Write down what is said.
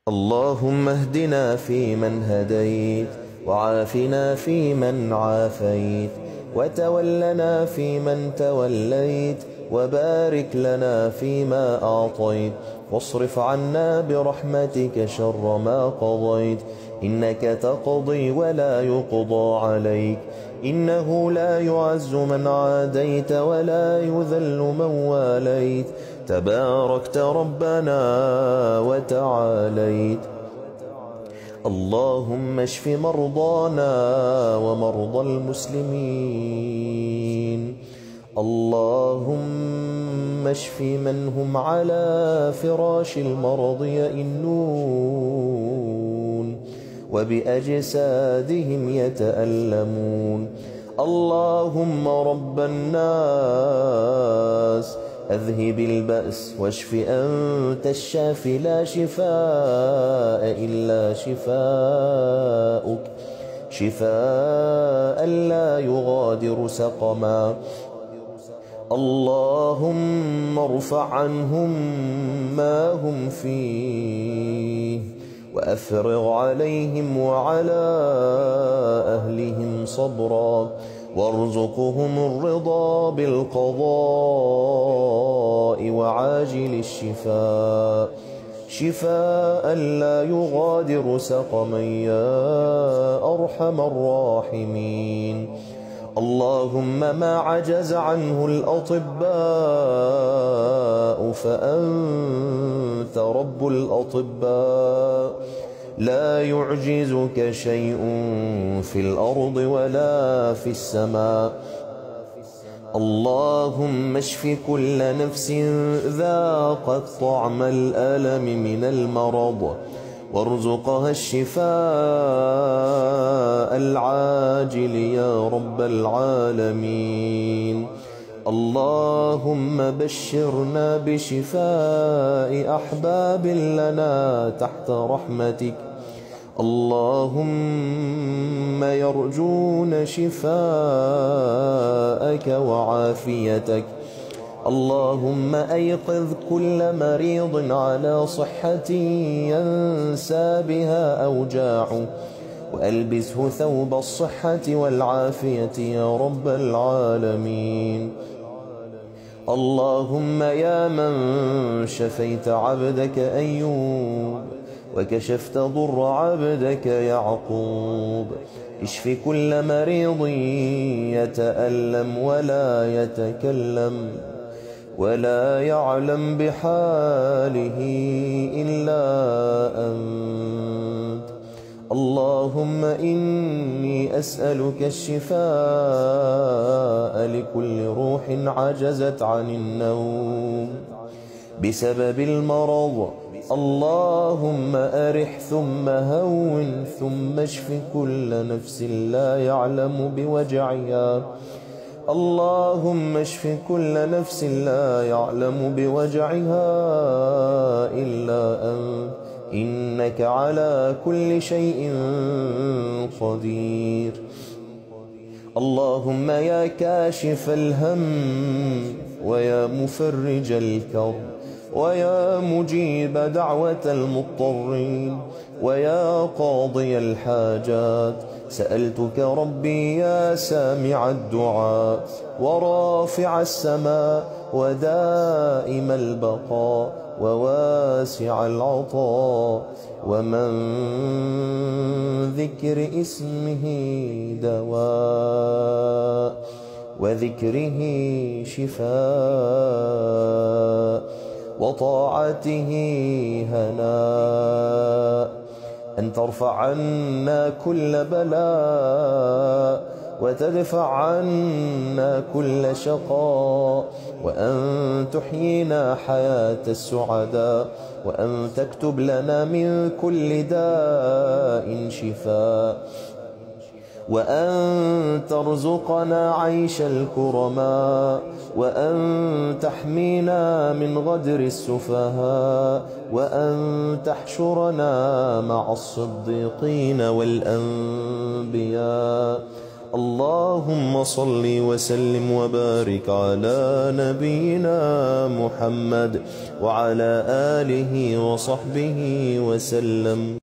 اللهم اهدنا فيمن هديت، وعافنا فيمن عافيت، وتولنا فيمن توليت، وبارك لنا فيما أعطيت، واصرف عنا برحمتك شر ما قضيت. إنك تقضي ولا يقضى عليك، إنه لا يعز من عاديت ولا يذل من واليت، تباركت ربنا وتعاليت. اللهم اشف مرضانا ومرضى المسلمين. اللهم اشف من هم على فراش المرض يئنون وبأجسادهم يتألمون. اللهم رب الناس أذهب البأس واشف أنت الشافي، لا شفاء إلا شفاؤك، شفاء لا يغادر سقما. اللهم ارفع عنهم ما هم فيه، وأفرغ عليهم وعلى أهلهم صبرا، وارزقهم الرضا بالقضاء وعاجل الشفاء، شفاء لا يغادر سقما يا أرحم الراحمين. اللهم ما عجز عنه الأطباء فأنت رب الأطباء، لا يعجزك شيء في الأرض ولا في السماء. اللهم اشف كل نفس ذاقت طعم الألم من المرض، وارزقها الشفاء العاجل يا رب العالمين. اللهم بشرنا بشفاء أحباب لنا تحت رحمتك، اللهم يرجون شفاءك وعافيتك. اللهم أيقظ كل مريض على صحة ينسى بها أوجاعه، وألبسه ثوب الصحة والعافية يا رب العالمين. اللهم يا من شفيت عبدك أيوب وكشفت ضر عبدك يعقوب، اشف كل مريض يتألم ولا يتكلم ولا يعلم بحاله إلا أنت. اللهم إني أسألك الشفاء لكل روح عجزت عن النوم بسبب المرض. اللهم أرح ثم هون ثم اشف كل نفس لا يعلم بوجعها. اللهم اشف كل نفس لا يعلم بوجعها إلا أنت، إنك على كل شيء قدير. اللهم يا كاشف الهم ويا مفرج الكرب ويا مجيب دعوة المضطرين ويا قاضي الحاجات، سألتك ربي يا سامع الدعاء ورافع السماء ودائم البقاء وواسع العطاء، ومن ذكر اسمه دواء وذكره شفاء وطاعته هناء، أن ترفع عنا كل بلاء وتدفع عنا كل شقاء، وأن تحيينا حياة السعداء، وأن تكتب لنا من كل داء شفاء، وأن ترزقنا عيش الكرماء، وأن تحمينا من غدر السفهاء، وأن تحشرنا مع الصديقين والأنبياء. اللهم صل وسلم وبارك على نبينا محمد وعلى آله وصحبه وسلم.